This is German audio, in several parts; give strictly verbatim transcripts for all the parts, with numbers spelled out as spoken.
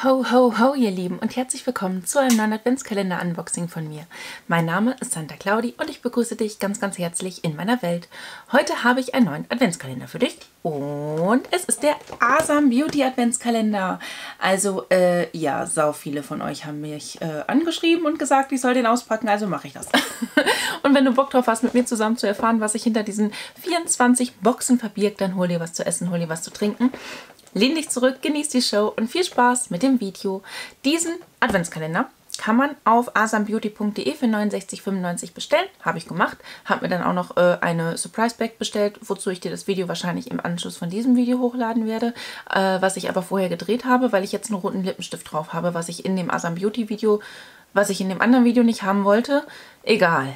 Ho, ho, ho, ihr Lieben und herzlich willkommen zu einem neuen Adventskalender-Unboxing von mir. Mein Name ist Santa Claudi und ich begrüße dich ganz, ganz herzlich in meiner Welt. Heute habe ich einen neuen Adventskalender für dich und es ist der Asam Beauty Adventskalender. Also, äh, ja, sau viele von euch haben mich äh, angeschrieben und gesagt, ich soll den auspacken, also mache ich das. Und wenn du Bock drauf hast, mit mir zusammen zu erfahren, was sich hinter diesen vierundzwanzig Boxen verbirgt, dann hol dir was zu essen, hol dir was zu trinken. Lehn dich zurück, genieß die Show und viel Spaß mit dem Video. Diesen Adventskalender kann man auf asambeauty punkt de für neunundsechzig fünfundneunzig bestellen. Habe ich gemacht. Habe mir dann auch noch äh, eine Surprise Bag bestellt, wozu ich dir das Video wahrscheinlich im Anschluss von diesem Video hochladen werde. Äh, was ich aber vorher gedreht habe, weil ich jetzt einen roten Lippenstift drauf habe, was ich in dem Asam Beauty Video, was ich in dem anderen Video nicht haben wollte. Egal.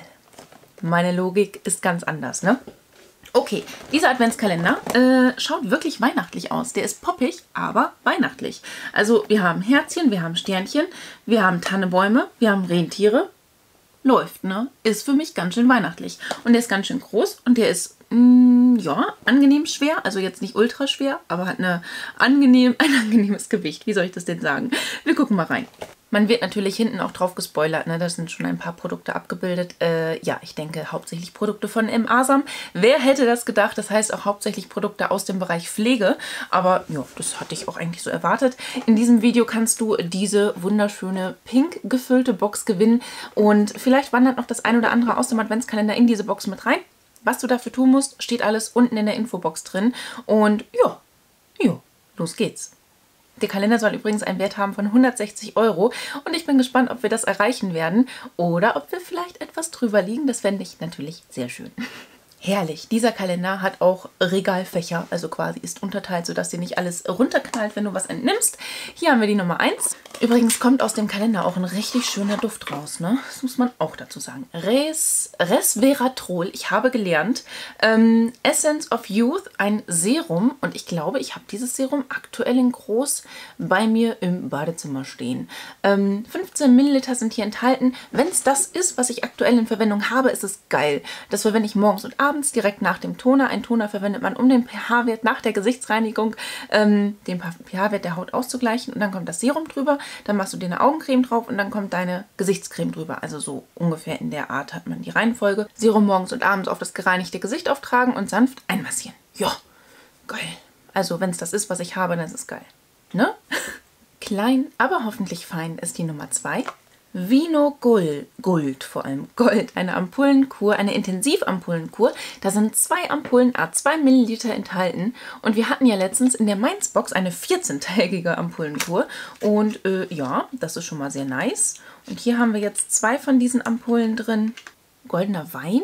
Meine Logik ist ganz anders, ne? Okay, dieser Adventskalender äh, schaut wirklich weihnachtlich aus. Der ist poppig, aber weihnachtlich. Also wir haben Herzchen, wir haben Sternchen, wir haben Tannebäume, wir haben Rentiere. Läuft, ne? Ist für mich ganz schön weihnachtlich. Und der ist ganz schön groß und der ist, mh, ja, angenehm schwer. Also jetzt nicht ultra schwer, aber hat eine angenehm, ein angenehmes Gewicht. Wie soll ich das denn sagen? Wir gucken mal rein. Man wird natürlich hinten auch drauf gespoilert, ne? Da sind schon ein paar Produkte abgebildet. Äh, ja, ich denke hauptsächlich Produkte von M. Asam. Wer hätte das gedacht? Das heißt auch hauptsächlich Produkte aus dem Bereich Pflege. Aber ja, das hatte ich auch eigentlich so erwartet. In diesem Video kannst du diese wunderschöne pink gefüllte Box gewinnen. Und vielleicht wandert noch das ein oder andere aus dem Adventskalender in diese Box mit rein. Was du dafür tun musst, steht alles unten in der Infobox drin. Und ja, ja, los geht's. Der Kalender soll übrigens einen Wert haben von hundertsechzig Euro und ich bin gespannt, ob wir das erreichen werden oder ob wir vielleicht etwas drüber liegen. Das fände ich natürlich sehr schön. Herrlich. Dieser Kalender hat auch Regalfächer, also quasi ist unterteilt, sodass dir nicht alles runterknallt, wenn du was entnimmst. Hier haben wir die Nummer eins. Übrigens kommt aus dem Kalender auch ein richtig schöner Duft raus, ne? Das muss man auch dazu sagen. Res, Resveratrol, ich habe gelernt. Ähm, Essence of Youth, ein Serum. Und ich glaube, ich habe dieses Serum aktuell in groß bei mir im Badezimmer stehen. Ähm, fünfzehn Milliliter sind hier enthalten. Wenn es das ist, was ich aktuell in Verwendung habe, ist es geil. Das verwende ich morgens und abends. Abends direkt nach dem Toner. Ein Toner verwendet man, um den pH-Wert nach der Gesichtsreinigung, ähm, den pH-Wert der Haut auszugleichen. Und dann kommt das Serum drüber, dann machst du dir eine Augencreme drauf und dann kommt deine Gesichtscreme drüber. Also so ungefähr in der Art hat man die Reihenfolge. Serum morgens und abends auf das gereinigte Gesicht auftragen und sanft einmassieren. Ja, geil. Also wenn es das ist, was ich habe, dann ist es geil. Ne? Klein, aber hoffentlich fein ist die Nummer zwei. Vino Gold, Gold vor allem, Gold, eine Ampullenkur, eine Intensivampullenkur. Da sind zwei Ampullen à zwei Milliliter enthalten und wir hatten ja letztens in der Mainz-Box eine vierzehntägige Ampullenkur und äh, ja, das ist schon mal sehr nice. Und hier haben wir jetzt zwei von diesen Ampullen drin. Goldener Wein?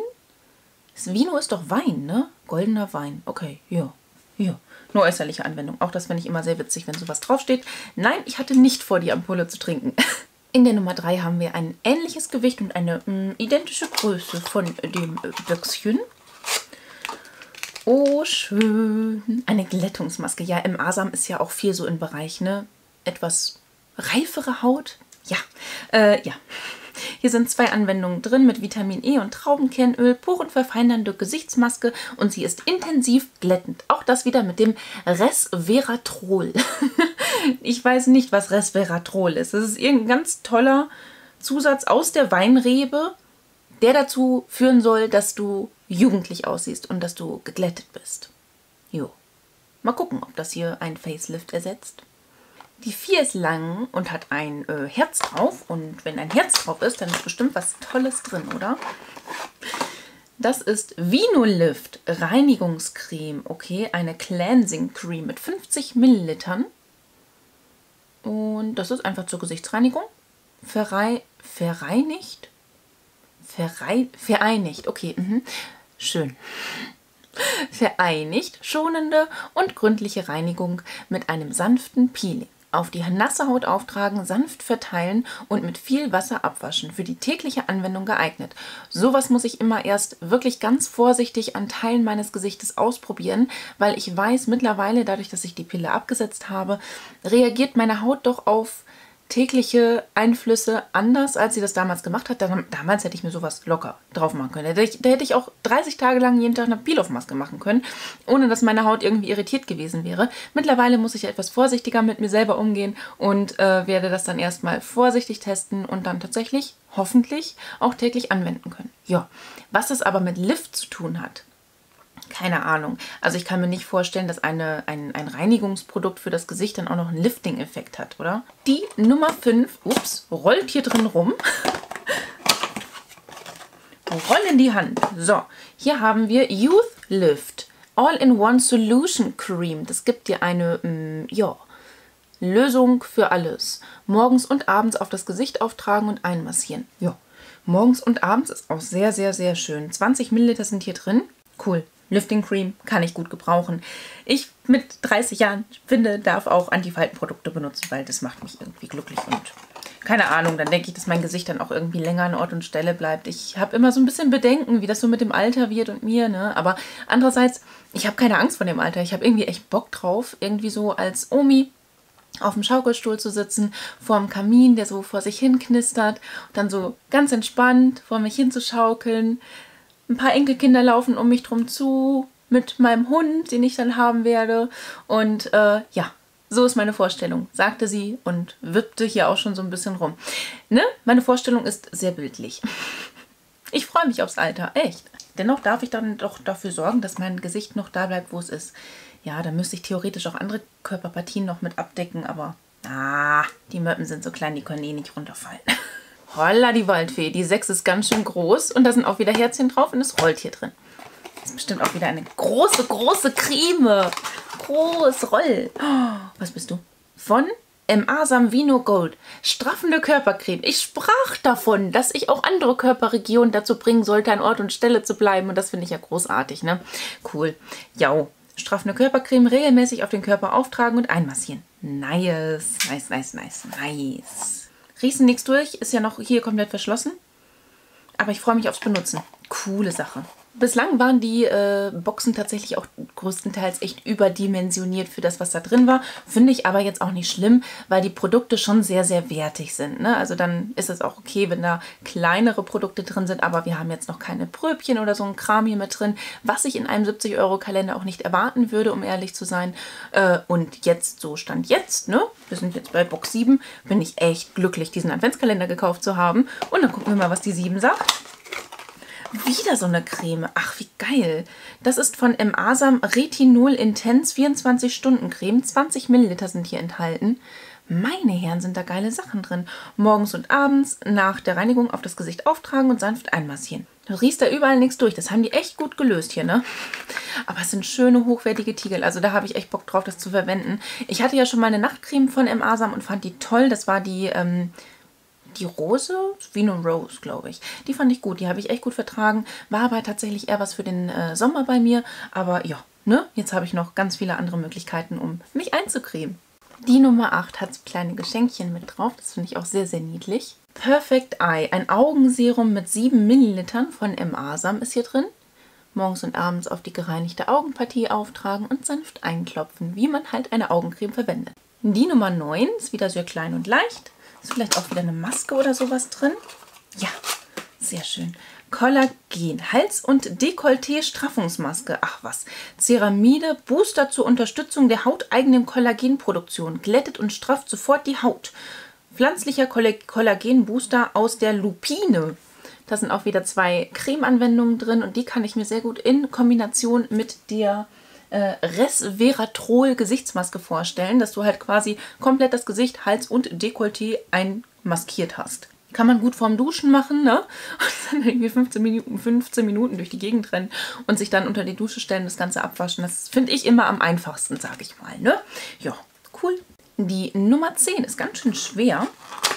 Das Vino ist doch Wein, ne? Goldener Wein, okay, ja, ja. Nur äußerliche Anwendung, auch das finde ich immer sehr witzig, wenn sowas draufsteht. Nein, ich hatte nicht vor, die Ampulle zu trinken. In der Nummer drei haben wir ein ähnliches Gewicht und eine mh, identische Größe von dem äh, Büchschen. Oh, schön. Eine Glättungsmaske. Ja, im Asam ist ja auch viel so im Bereich, ne? Etwas reifere Haut. Ja, äh, ja. Hier sind zwei Anwendungen drin mit Vitamin E und Traubenkernöl, porenverfeinernde Gesichtsmaske und sie ist intensiv glättend. Auch das wieder mit dem Resveratrol. Ich weiß nicht, was Resveratrol ist. Das ist irgendein ganz toller Zusatz aus der Weinrebe, der dazu führen soll, dass du jugendlich aussiehst und dass du geglättet bist. Jo. Mal gucken, ob das hier ein Facelift ersetzt. Die vier ist lang und hat ein äh, Herz drauf. Und wenn ein Herz drauf ist, dann ist bestimmt was Tolles drin, oder? Das ist Vinolift Reinigungscreme. Okay, eine Cleansing Cream mit fünfzig Millilitern. Und das ist einfach zur Gesichtsreinigung. Verrei verreinigt? Verrei vereinigt. Okay, mhm. Schön. Vereinigt, schonende und gründliche Reinigung mit einem sanften Peeling. Auf die nasse Haut auftragen, sanft verteilen und mit viel Wasser abwaschen. Für die tägliche Anwendung geeignet. Sowas muss ich immer erst wirklich ganz vorsichtig an Teilen meines Gesichtes ausprobieren, weil ich weiß mittlerweile, dadurch, dass ich die Pille abgesetzt habe, reagiert meine Haut doch auf tägliche Einflüsse anders, als sie das damals gemacht hat. Dam damals hätte ich mir sowas locker drauf machen können. Da hätte ich, da hätte ich auch dreißig Tage lang jeden Tag eine Peel-Off-Maske machen können, ohne dass meine Haut irgendwie irritiert gewesen wäre. Mittlerweile muss ich etwas vorsichtiger mit mir selber umgehen und äh, werde das dann erstmal vorsichtig testen und dann tatsächlich, hoffentlich, auch täglich anwenden können. Ja, was das aber mit Lift zu tun hat, keine Ahnung. Also ich kann mir nicht vorstellen, dass eine, ein, ein Reinigungsprodukt für das Gesicht dann auch noch einen Lifting-Effekt hat, oder? Die Nummer fünf, ups, rollt hier drin rum. Roll in die Hand. So, hier haben wir Youth Lift All-in-One Solution Cream. Das gibt dir eine, mh, ja, Lösung für alles. Morgens und abends auf das Gesicht auftragen und einmassieren. Ja, morgens und abends ist auch sehr, sehr, sehr schön. zwanzig Milliliter sind hier drin. Cool. Lifting Cream kann ich gut gebrauchen. Ich mit dreißig Jahren finde, darf auch Antifaltenprodukte benutzen, weil das macht mich irgendwie glücklich und keine Ahnung, dann denke ich, dass mein Gesicht dann auch irgendwie länger an Ort und Stelle bleibt. Ich habe immer so ein bisschen Bedenken, wie das so mit dem Alter wird und mir, ne? Aber andererseits, ich habe keine Angst vor dem Alter. Ich habe irgendwie echt Bock drauf, irgendwie so als Omi auf dem Schaukelstuhl zu sitzen, vor dem Kamin, der so vor sich hin knistert und dann so ganz entspannt vor mich hin zu schaukeln. Ein paar Enkelkinder laufen um mich drum zu, mit meinem Hund, den ich dann haben werde. Und äh, ja, so ist meine Vorstellung, sagte sie und wippte hier auch schon so ein bisschen rum. Ne? Meine Vorstellung ist sehr bildlich. Ich freue mich aufs Alter, echt. Dennoch darf ich dann doch dafür sorgen, dass mein Gesicht noch da bleibt, wo es ist. Ja, da müsste ich theoretisch auch andere Körperpartien noch mit abdecken, aber ah, die Möppen sind so klein, die können eh nicht runterfallen. Holla die Waldfee, die sechs ist ganz schön groß und da sind auch wieder Herzchen drauf und es rollt hier drin. Das ist bestimmt auch wieder eine große, große Creme. Groß, roll. Oh, was bist du? Von M A Samvino Gold. Straffende Körpercreme. Ich sprach davon, dass ich auch andere Körperregionen dazu bringen sollte, an Ort und Stelle zu bleiben. Und das finde ich ja großartig, ne? Cool. Ja, straffende Körpercreme regelmäßig auf den Körper auftragen und einmassieren. Nice, nice, nice, nice, nice. Riechen nichts durch, ist ja noch hier komplett verschlossen. Aber ich freue mich aufs Benutzen. Coole Sache. Bislang waren die äh, Boxen tatsächlich auch größtenteils echt überdimensioniert für das, was da drin war. Finde ich aber jetzt auch nicht schlimm, weil die Produkte schon sehr, sehr wertig sind, ne? Also dann ist es auch okay, wenn da kleinere Produkte drin sind, aber wir haben jetzt noch keine Pröbchen oder so ein Kram hier mit drin, was ich in einem siebzig Euro Kalender auch nicht erwarten würde, um ehrlich zu sein. Äh, und jetzt, so Stand jetzt, ne? Wir sind jetzt bei Box sieben, bin ich echt glücklich, diesen Adventskalender gekauft zu haben. Und dann gucken wir mal, was die sieben sagt. Wieder so eine Creme. Ach, wie geil. Das ist von M Asam Retinol Intense vierundzwanzig Stunden Creme. zwanzig Milliliter sind hier enthalten. Meine Herren, sind da geile Sachen drin. Morgens und abends nach der Reinigung auf das Gesicht auftragen und sanft einmassieren. Du riechst da überall nichts durch. Das haben die echt gut gelöst hier, ne? Aber es sind schöne, hochwertige Tiegel. Also da habe ich echt Bock drauf, das zu verwenden. Ich hatte ja schon mal eine Nachtcreme von M Asam und fand die toll. Das war die... Ähm, Die Rose, Vino Rose, glaube ich. Die fand ich gut, die habe ich echt gut vertragen. War aber tatsächlich eher was für den äh, Sommer bei mir. Aber ja, ne? Jetzt habe ich noch ganz viele andere Möglichkeiten, um mich einzucremen. Die Nummer acht hat so kleine Geschenkchen mit drauf. Das finde ich auch sehr, sehr niedlich. Perfect Eye, ein Augenserum mit sieben Millilitern von M Asam ist hier drin. Morgens und abends auf die gereinigte Augenpartie auftragen und sanft einklopfen, wie man halt eine Augencreme verwendet. Die Nummer neun ist wieder sehr klein und leicht. Ist vielleicht auch wieder eine Maske oder sowas drin? Ja, sehr schön. Kollagen, Hals- und Dekolleté-Straffungsmaske. Ach was. Ceramide, Booster zur Unterstützung der hauteigenen Kollagenproduktion. Glättet und strafft sofort die Haut. Pflanzlicher Kollagenbooster aus der Lupine. Da sind auch wieder zwei Cremeanwendungen drin und die kann ich mir sehr gut in Kombination mit der äh, Resveratrol Gesichtsmaske vorstellen, dass du halt quasi komplett das Gesicht, Hals und Dekolleté einmaskiert hast. Kann man gut vorm Duschen machen, ne? Und dann irgendwie fünfzehn Minuten, fünfzehn Minuten durch die Gegend rennen und sich dann unter die Dusche stellen, das Ganze abwaschen. Das finde ich immer am einfachsten, sage ich mal, ne? Ja, cool. Die Nummer zehn ist ganz schön schwer.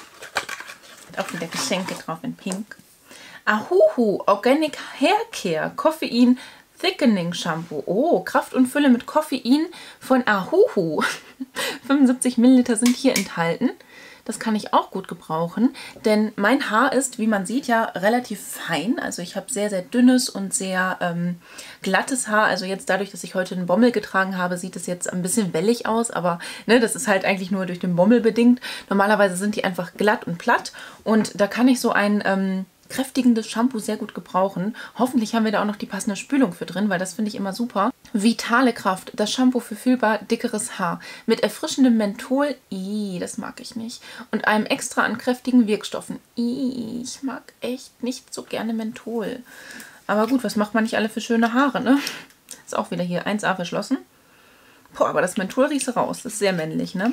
Hat auch wieder Geschenke drauf in Pink. Ahuhu Organic Hair Care Koffein Thickening Shampoo. Oh, Kraft und Fülle mit Koffein von Ahuhu. fünfundsiebzig Milliliter sind hier enthalten. Das kann ich auch gut gebrauchen, denn mein Haar ist, wie man sieht, ja relativ fein. Also ich habe sehr, sehr dünnes und sehr ähm, glattes Haar. Also jetzt dadurch, dass ich heute einen Bommel getragen habe, sieht es jetzt ein bisschen wellig aus. Aber ne, das ist halt eigentlich nur durch den Bommel bedingt. Normalerweise sind die einfach glatt und platt. Und da kann ich so ein ähm, kräftigendes Shampoo sehr gut gebrauchen. Hoffentlich haben wir da auch noch die passende Spülung für drin, weil das finde ich immer super. Vitale Kraft, das Shampoo für fühlbar dickeres Haar. Mit erfrischendem Menthol, ii, das mag ich nicht. Und einem extra an kräftigen Wirkstoffen. Ii, ich mag echt nicht so gerne Menthol. Aber gut, was macht man nicht alle für schöne Haare, ne? Ist auch wieder hier eins a verschlossen. Boah, aber das Menthol rieche raus. Das ist sehr männlich, ne?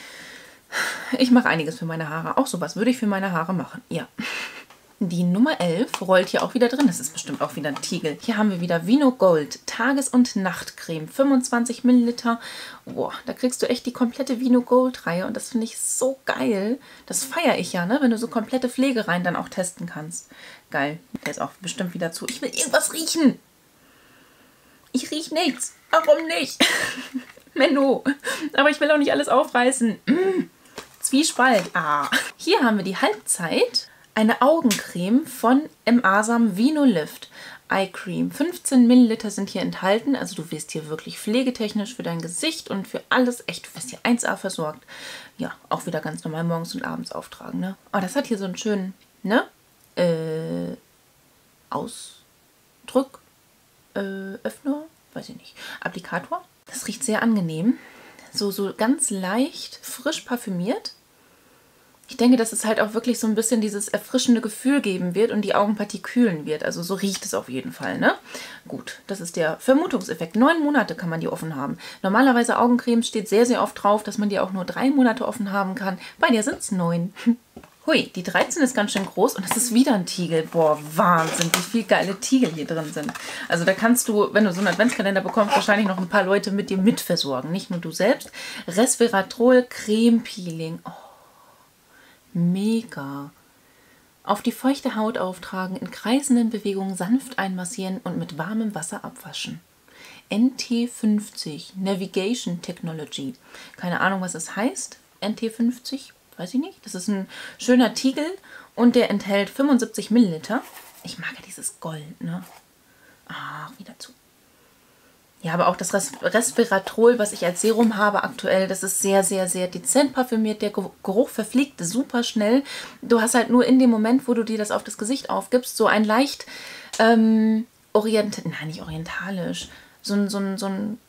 Ich mache einiges für meine Haare. Auch sowas würde ich für meine Haare machen, ja. Die Nummer elf rollt hier auch wieder drin. Das ist bestimmt auch wieder ein Tiegel. Hier haben wir wieder Vino Gold Tages- und Nachtcreme. fünfundzwanzig Milliliter. Boah, da kriegst du echt die komplette Vino Gold Reihe. Und das finde ich so geil. Das feiere ich ja, ne? Wenn du so komplette Pflegereihen dann auch testen kannst. Geil. Der ist auch bestimmt wieder zu. Ich will irgendwas riechen. Ich rieche nichts. Warum nicht? Menno. Aber ich will auch nicht alles aufreißen. Mm. Zwiespalt. Ah. Hier haben wir die Halbzeit. Eine Augencreme von M. Asam Vino Lift Eye Cream. fünfzehn Milliliter sind hier enthalten. Also du wirst hier wirklich pflegetechnisch für dein Gesicht und für alles echt, du wirst hier eins a versorgt. Ja, auch wieder ganz normal morgens und abends auftragen, ne? Oh, das hat hier so einen schönen, ne? Äh, Ausdruck, äh, Öffner, weiß ich nicht. Applikator. Das riecht sehr angenehm. So, so ganz leicht, frisch parfümiert. Ich denke, dass es halt auch wirklich so ein bisschen dieses erfrischende Gefühl geben wird und die Augenpartie kühlen wird. Also so riecht es auf jeden Fall, ne? Gut, das ist der Vermutungseffekt. Neun Monate kann man die offen haben. Normalerweise Augencreme steht sehr, sehr oft drauf, dass man die auch nur drei Monate offen haben kann. Bei dir sind es neun. Hui, die dreizehn ist ganz schön groß und es ist wieder ein Tiegel. Boah, Wahnsinn, wie viele geile Tiegel hier drin sind. Also da kannst du, wenn du so einen Adventskalender bekommst, wahrscheinlich noch ein paar Leute mit dir mitversorgen. Nicht nur du selbst. Resveratrol Creme Peeling. Oh. Mega. Auf die feuchte Haut auftragen, in kreisenden Bewegungen sanft einmassieren und mit warmem Wasser abwaschen. N T fünfzig, Navigation Technology. Keine Ahnung, was es heißt. N T fünfzig, weiß ich nicht. Das ist ein schöner Tiegel und der enthält fünfundsiebzig Milliliter. Ich mag ja dieses Gold, ne? Ach, wieder zu. Ja, aber auch das Res Resveratrol, was ich als Serum habe aktuell, das ist sehr, sehr, sehr dezent parfümiert. Der Geruch verfliegt super schnell. Du hast halt nur in dem Moment, wo du dir das auf das Gesicht aufgibst, so ein leicht ähm, orient... Nein, nicht orientalisch. So ein, so ein, so ein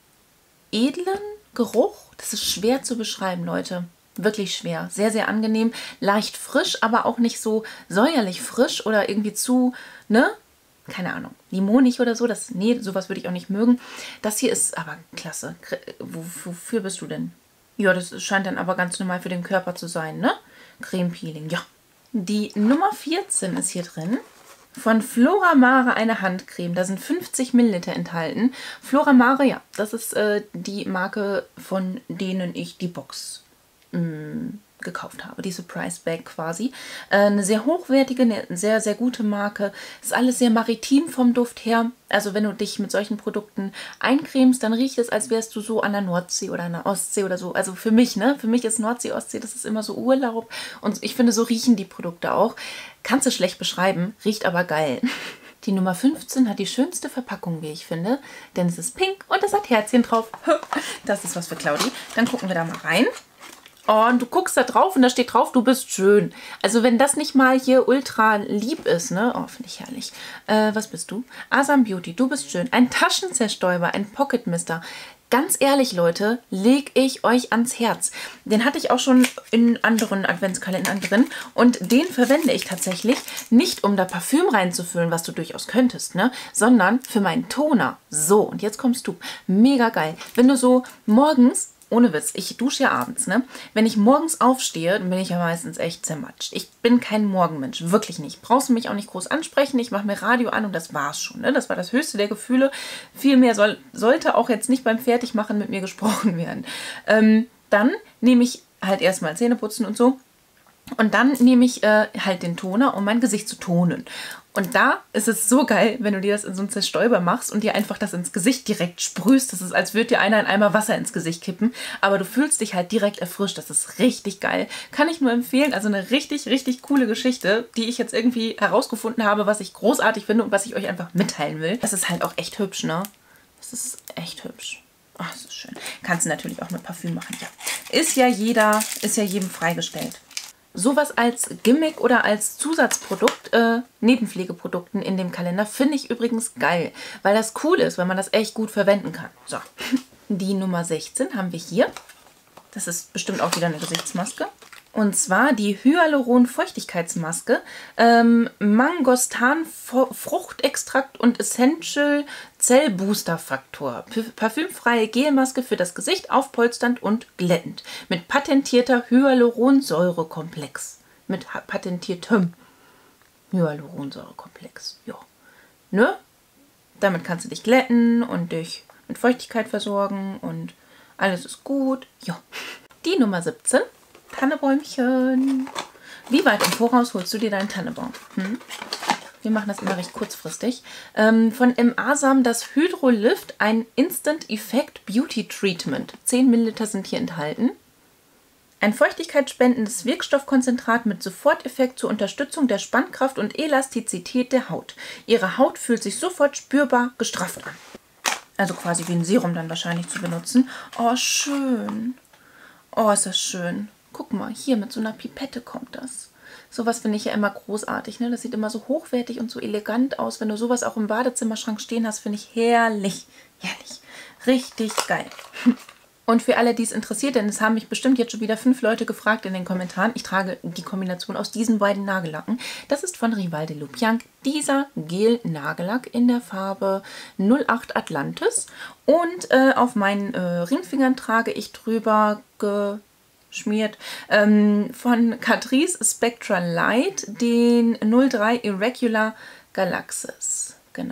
edlen Geruch. Das ist schwer zu beschreiben, Leute. Wirklich schwer. Sehr, sehr angenehm. Leicht frisch, aber auch nicht so säuerlich frisch oder irgendwie zu, ne? Keine Ahnung, limonig oder so, das, nee, sowas würde ich auch nicht mögen. Das hier ist aber klasse. Wofür bist du denn? Ja, das scheint dann aber ganz normal für den Körper zu sein, ne? Creme Peeling, ja. Die Nummer vierzehn ist hier drin. Von Floramare eine Handcreme. Da sind fünfzig Milliliter enthalten. Floramare, ja, das ist äh, die Marke, von denen ich die Box mh, gekauft habe, die Surprise Bag quasi. Äh, eine sehr hochwertige, eine sehr, sehr gute Marke. Ist alles sehr maritim vom Duft her. Also wenn du dich mit solchen Produkten eincremst, dann riecht es, als wärst du so an der Nordsee oder an der Ostsee oder so. Also für mich, ne? Für mich ist Nordsee, Ostsee, das ist immer so Urlaub. Und ich finde, so riechen die Produkte auch. Kannst du schlecht beschreiben, riecht aber geil. Die Nummer fünfzehn hat die schönste Verpackung, wie ich finde. Denn es ist pink und es hat Herzchen drauf. Das ist was für Claudi. Dann gucken wir da mal rein. Oh, und du guckst da drauf und da steht drauf, du bist schön. Also wenn das nicht mal hier ultra lieb ist, ne? Oh, finde ich herrlich. Äh, was bist du? Asam Beauty, du bist schön. Ein Taschenzerstäuber, ein Pocket Mister. Ganz ehrlich, Leute, lege ich euch ans Herz. Den hatte ich auch schon in anderen Adventskalendern drin und den verwende ich tatsächlich nicht, um da Parfüm reinzufüllen, was du durchaus könntest, ne? Sondern für meinen Toner. So, und jetzt kommst du. Mega geil. Wenn du so morgens... Ohne Witz, ich dusche ja abends, ne? Wenn ich morgens aufstehe, dann bin ich ja meistens echt zermatscht. Ich bin kein Morgenmensch, wirklich nicht. Brauchst du mich auch nicht groß ansprechen, ich mache mir Radio an und das war's schon, ne? Das war das höchste der Gefühle. Viel mehr soll, sollte auch jetzt nicht beim Fertigmachen mit mir gesprochen werden. Ähm, dann nehme ich halt erstmal Zähne putzen und so. Und dann nehme ich äh, halt den Toner, um mein Gesicht zu tonen. Und da ist es so geil, wenn du dir das in so einen Zerstäuber machst und dir einfach das ins Gesicht direkt sprühst. Das ist, als würde dir einer in Eimer Wasser ins Gesicht kippen. Aber du fühlst dich halt direkt erfrischt. Das ist richtig geil. Kann ich nur empfehlen. Also eine richtig, richtig coole Geschichte, die ich jetzt irgendwie herausgefunden habe, was ich großartig finde und was ich euch einfach mitteilen will. Das ist halt auch echt hübsch, ne? Das ist echt hübsch. Oh, das ist schön. Kannst du natürlich auch mit Parfüm machen, ja. Ist ja jeder, ist ja jedem freigestellt. Sowas als Gimmick oder als Zusatzprodukt, äh, Nebenpflegeprodukten in dem Kalender, finde ich übrigens geil, weil das cool ist, weil man das echt gut verwenden kann. So, die Nummer sechzehn haben wir hier. Das ist bestimmt auch wieder eine Gesichtsmaske. Und zwar die Hyaluron-Feuchtigkeitsmaske, ähm, Mangostan-Fruchtextrakt und Essential Zellbooster-Faktor. Parfümfreie Gelmaske für das Gesicht, aufpolsternd und glättend. Mit patentierter Hyaluronsäurekomplex. Mit patentiertem Hyaluronsäurekomplex. Ja. Ne? Damit kannst du dich glätten und dich mit Feuchtigkeit versorgen und alles ist gut. Ja. Die Nummer siebzehn. Tannebäumchen. Wie weit im Voraus holst du dir deinen Tannebaum? Hm? Wir machen das immer recht kurzfristig. Ähm, von M. Asam das Hydrolift, ein Instant Effect Beauty Treatment. zehn Milliliter sind hier enthalten. Ein feuchtigkeitsspendendes Wirkstoffkonzentrat mit Soforteffekt zur Unterstützung der Spannkraft und Elastizität der Haut. Ihre Haut fühlt sich sofort spürbar gestrafft an. Also quasi wie ein Serum dann wahrscheinlich zu benutzen. Oh, schön. Oh, ist das schön. Guck mal, hier mit so einer Pipette kommt das. Sowas finde ich ja immer großartig, ne? Das sieht immer so hochwertig und so elegant aus. Wenn du sowas auch im Badezimmerschrank stehen hast, finde ich herrlich. Herrlich. Richtig geil. Und für alle, die es interessiert, denn es haben mich bestimmt jetzt schon wieder fünf Leute gefragt in den Kommentaren. Ich trage die Kombination aus diesen beiden Nagellacken. Das ist von Rival de Lupianc. Dieser Gel-Nagellack in der Farbe null acht Atlantis. Und äh, auf meinen äh, Ringfingern trage ich drüber geschmiert ähm, von Catrice Spectra Light den null drei Irregular Galaxis. Genau.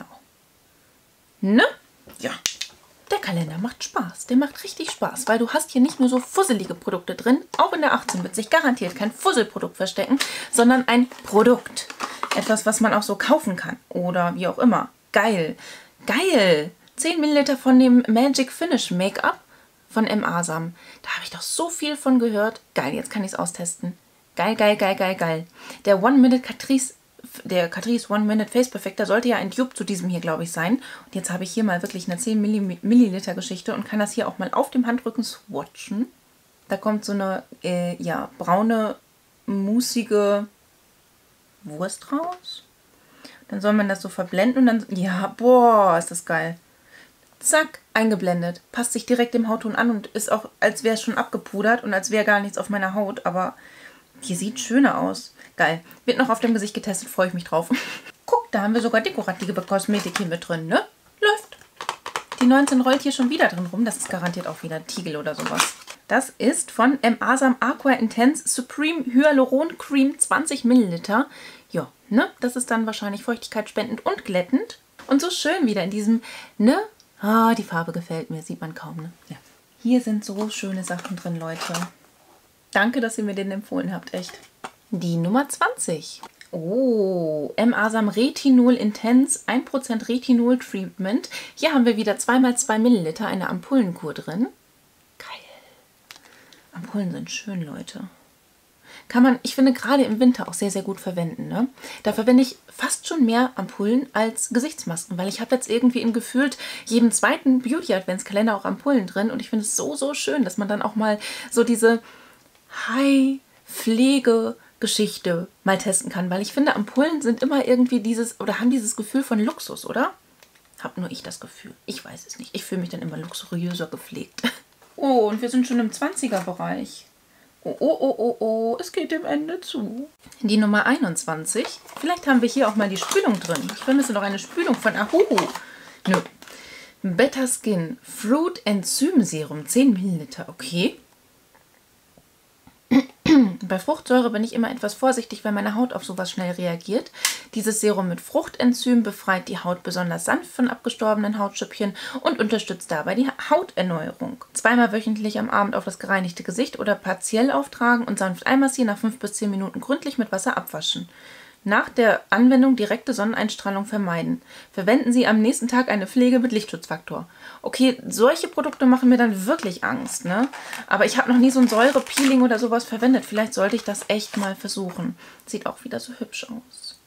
Ne? Ja. Der Kalender macht Spaß. Der macht richtig Spaß, weil du hast hier nicht nur so fusselige Produkte drin. Auch in der achtzehn wird sich garantiert kein Fusselprodukt verstecken, sondern ein Produkt. Etwas, was man auch so kaufen kann. Oder wie auch immer. Geil. Geil. zehn Milliliter von dem Magic Finish Make-up von M. Asam. Da habe ich doch so viel von gehört. Geil, jetzt kann ich es austesten. Geil, geil, geil, geil, geil. Der One-Minute Catrice Der Catrice One-Minute Face Perfector sollte ja ein Dupe zu diesem hier, glaube ich, sein. Und jetzt habe ich hier mal wirklich eine zehn Milliliter Geschichte und kann das hier auch mal auf dem Handrücken swatchen. Da kommt so eine, äh, ja, braune, musige Wurst raus. Dann soll man das so verblenden und dann, ja, boah, ist das geil. Zack, eingeblendet. Passt sich direkt dem Hautton an und ist auch, als wäre es schon abgepudert und als wäre gar nichts auf meiner Haut. Aber hier sieht schöner aus. Geil. Wird noch auf dem Gesicht getestet, freue ich mich drauf. Guck, da haben wir sogar dekorative Kosmetik hier mit drin, ne? Läuft. Die neunzehn rollt hier schon wieder drin rum. Das ist garantiert auch wieder Tiegel oder sowas. Das ist von M. Asam Aqua Intense Supreme Hyaluron Cream zwanzig Milliliter. Ja, ne? Das ist dann wahrscheinlich feuchtigkeitsspendend und glättend. Und so schön wieder in diesem, ne? Ah, die Farbe gefällt mir. Sieht man kaum, ne? Ja. Hier sind so schöne Sachen drin, Leute. Danke, dass ihr mir den empfohlen habt, echt. Die Nummer zwanzig. Oh, M. Asam Retinol Intense ein Prozent Retinol Treatment. Hier haben wir wieder zwei mal zwei Milliliter, eine Ampullenkur drin. Geil. Ampullen sind schön, Leute. Kann man, ich finde, gerade im Winter auch sehr, sehr gut verwenden. Ne? Da verwende ich fast schon mehr Ampullen als Gesichtsmasken, weil ich habe jetzt irgendwie im gefühlt jedem zweiten Beauty-Adventskalender auch Ampullen drin und ich finde es so, so schön, dass man dann auch mal so diese High-Pflege-Geschichte mal testen kann, weil ich finde, Ampullen sind immer irgendwie dieses, oder haben dieses Gefühl von Luxus, oder? Hab nur ich das Gefühl. Ich weiß es nicht. Ich fühle mich dann immer luxuriöser gepflegt. Oh, und wir sind schon im zwanziger-Bereich. Oh, oh, oh, oh, oh, es geht dem Ende zu. Die Nummer einundzwanzig. Vielleicht haben wir hier auch mal die Spülung drin. Ich vermisse noch eine Spülung von Ahuhu. Nö. Better Skin Fruit Enzym Serum, zehn Milliliter. Okay. Bei Fruchtsäure bin ich immer etwas vorsichtig, weil meine Haut auf sowas schnell reagiert. Dieses Serum mit Fruchtenzym befreit die Haut besonders sanft von abgestorbenen Hautschüppchen und unterstützt dabei die Hauterneuerung. Zweimal wöchentlich am Abend auf das gereinigte Gesicht oder partiell auftragen und sanft einmassieren, nach fünf bis zehn Minuten gründlich mit Wasser abwaschen. Nach der Anwendung direkte Sonneneinstrahlung vermeiden. Verwenden Sie am nächsten Tag eine Pflege mit Lichtschutzfaktor. Okay, solche Produkte machen mir dann wirklich Angst, ne? Aber ich habe noch nie so ein Säurepeeling oder sowas verwendet. Vielleicht sollte ich das echt mal versuchen. Sieht auch wieder so hübsch aus.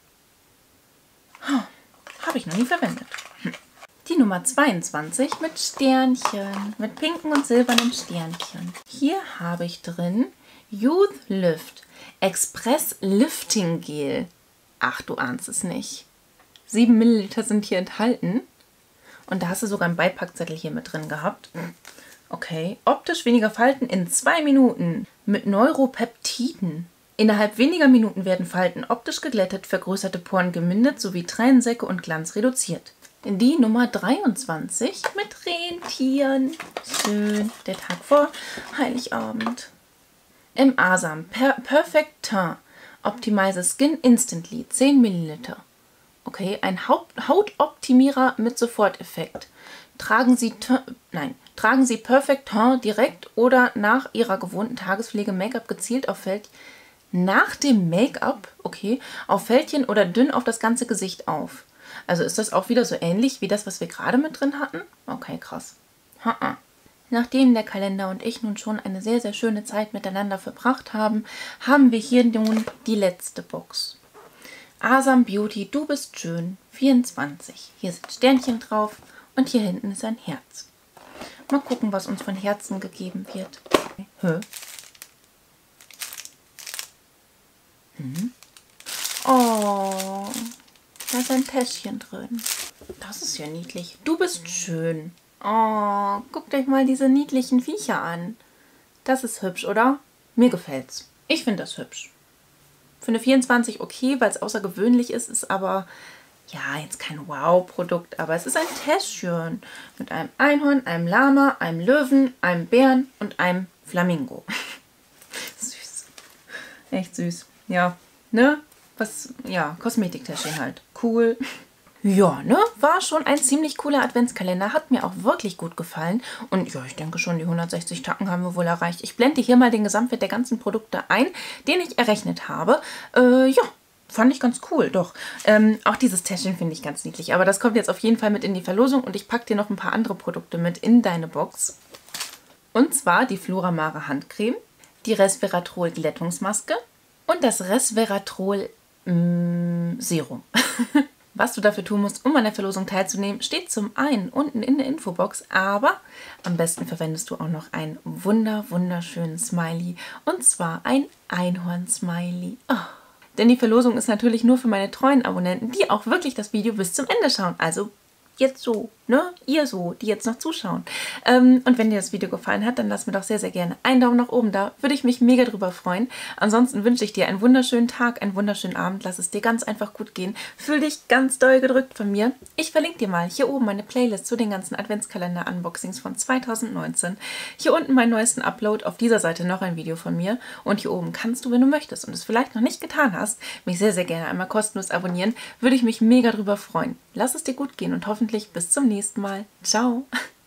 Huh, habe ich noch nie verwendet. Hm. Die Nummer zweiundzwanzig mit Sternchen, mit pinken und silbernen Sternchen. Hier habe ich drin Youth Lift Express Lifting Gel. Ach, du ahnst es nicht. sieben Milliliter sind hier enthalten. Und da hast du sogar einen Beipackzettel hier mit drin gehabt. Okay. Optisch weniger Falten in zwei Minuten mit Neuropeptiden. Innerhalb weniger Minuten werden Falten optisch geglättet, vergrößerte Poren gemindert sowie Tränensäcke und Glanz reduziert. Die Nummer dreiundzwanzig mit Rentieren. Schön. Der Tag vor Heiligabend. Im Asam per Perfect Teint Optimize Skin Instantly zehn Milliliter. Okay, ein Haut Hautoptimierer mit Soforteffekt. Tragen Sie nein, tragen Sie Perfect Teint direkt oder nach Ihrer gewohnten Tagespflege Make-up gezielt auf Fältchen nach dem Make-up, okay, auf Fältchen oder dünn auf das ganze Gesicht auf. Also ist das auch wieder so ähnlich wie das, was wir gerade mit drin hatten? Okay, krass. Ha -ha. Nachdem der Kalender und ich nun schon eine sehr, sehr schöne Zeit miteinander verbracht haben, haben wir hier nun die letzte Box. Asam Beauty, du bist schön, vierundzwanzig. Hier sind Sternchen drauf und hier hinten ist ein Herz. Mal gucken, was uns von Herzen gegeben wird. Hä? Hm. Oh, da ist ein Täschchen drin. Das ist ja niedlich. Du bist schön. Oh, guckt euch mal diese niedlichen Viecher an. Das ist hübsch, oder? Mir gefällt's. Ich finde das hübsch. Für eine vierundzwanzig okay, weil es außergewöhnlich ist, ist aber, ja, jetzt kein Wow-Produkt, aber es ist ein Täschchen mit einem Einhorn, einem Lama, einem Löwen, einem Bären und einem Flamingo. Süß. Echt süß. Ja, ne? Was, ja, Kosmetiktäschchen halt. Cool. Ja, ne? War schon ein ziemlich cooler Adventskalender. Hat mir auch wirklich gut gefallen. Und ja, ich denke schon, die hundertsechzig Tacken haben wir wohl erreicht. Ich blende hier mal den Gesamtwert der ganzen Produkte ein, den ich errechnet habe. Äh, ja, fand ich ganz cool, doch. Ähm, auch dieses Täschchen finde ich ganz niedlich. Aber das kommt jetzt auf jeden Fall mit in die Verlosung. Und ich packe dir noch ein paar andere Produkte mit in deine Box. Und zwar die Floramare Handcreme, die Resveratrol Glättungsmaske und das Resveratrol mh, Serum. Was du dafür tun musst, um an der Verlosung teilzunehmen, steht zum einen unten in der Infobox, aber am besten verwendest du auch noch einen wunder, wunderschönen Smiley, und zwar ein Einhorn-Smiley. Oh. Denn die Verlosung ist natürlich nur für meine treuen Abonnenten, die auch wirklich das Video bis zum Ende schauen. Also jetzt so, ne? Ihr so, die jetzt noch zuschauen. Ähm, und wenn dir das Video gefallen hat, dann lass mir doch sehr, sehr gerne einen Daumen nach oben da. Würde ich mich mega drüber freuen. Ansonsten wünsche ich dir einen wunderschönen Tag, einen wunderschönen Abend. Lass es dir ganz einfach gut gehen. Fühl dich ganz doll gedrückt von mir. Ich verlinke dir mal hier oben meine Playlist zu den ganzen Adventskalender-Unboxings von zweitausendneunzehn. Hier unten meinen neuesten Upload. Auf dieser Seite noch ein Video von mir. Und hier oben kannst du, wenn du möchtest und es vielleicht noch nicht getan hast, mich sehr, sehr gerne einmal kostenlos abonnieren. Würde ich mich mega drüber freuen. Lass es dir gut gehen und hoffentlich bis zum nächsten Mal. Ciao!